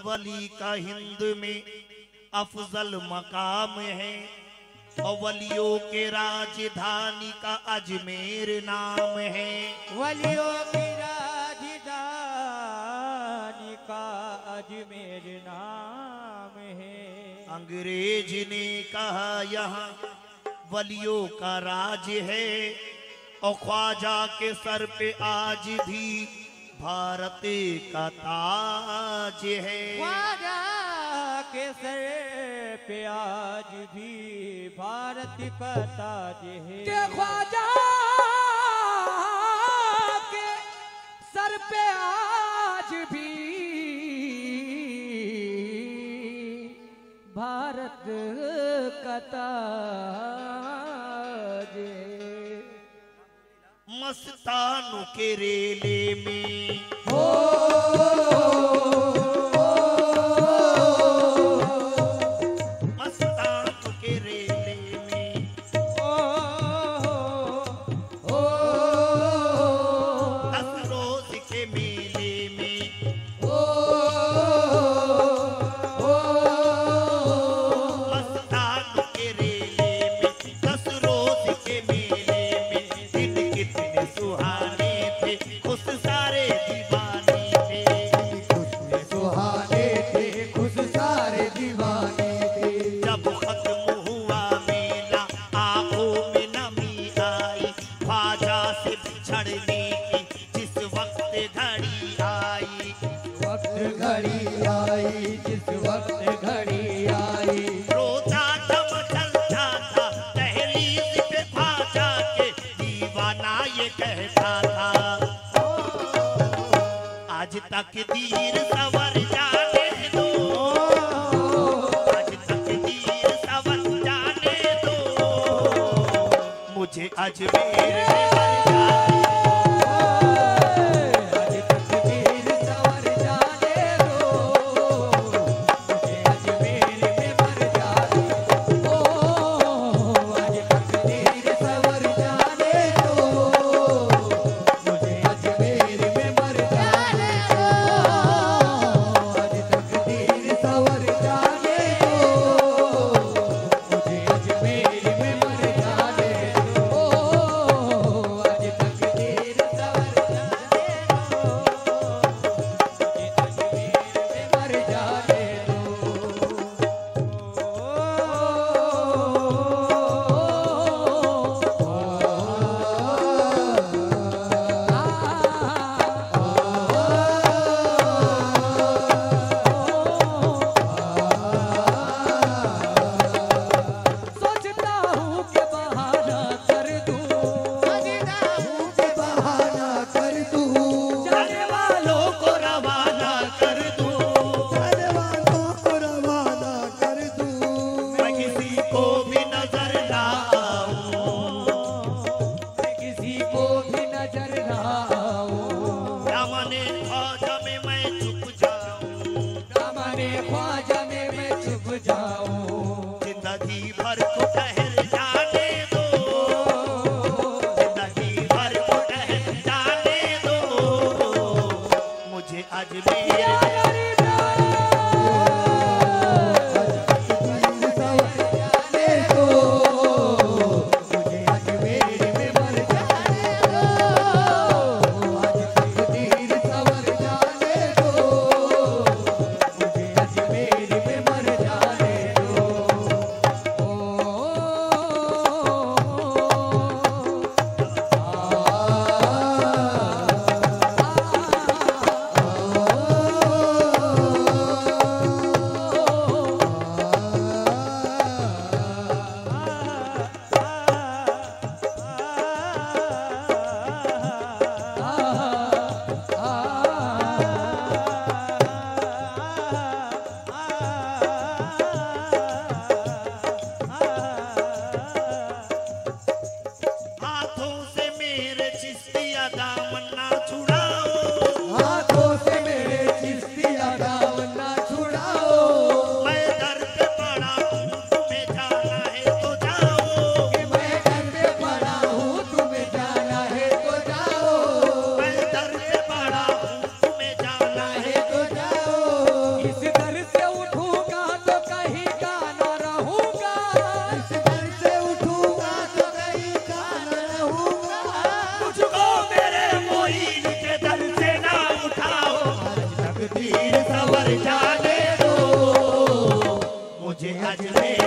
वली का हिंद में अफजल मकाम है और वलियों के राजधानी का अजमेर नाम है। वलियों की राजधानी का अजमेर नाम है। अंग्रेज ने कहा यहाँ वलियों का राज है और ख्वाजा के सर पे आज भी भारत का ताज है। ख्वाजा के सर पे आज भी भारत का ताज है। के ख्वाजा के सर पे आज भी भारत का ताज है। मस्तानों के रेले में हो मस्तानों के रेले में दस रोज के मेले में मस्तानों के रेले में 10 रोज के मेले में दिन कितने सुहाने थे, खुश सारे दीवाने थे। सुहाने थे, खुश सारे दीवाने थे। जब खत्म हुआ मेला आंखों में नमी आई, ख्वाजा से बिछड़ने की जिस वक्त घड़ी आई। वक्त घड़ी आई, जिस वक्त घड़ी आई। रोता जब चलता था दहलीज पे ख्वाजा के, दीवाना ये कहता था आज तकदीर सवर जाने दो, आज तकदीर सवर जाने दो, मुझे अजमेर में मर जाने आज तकदीर सवर जाने दो, मुझे अजमेर में मर जाने दो। आज तकदीर सवर जाने दो, मुझे अजमेर में मर जाने दो। आज तकदीर सवर जाने दो, मुझे अजमेर में मर जाने दो। अजमेर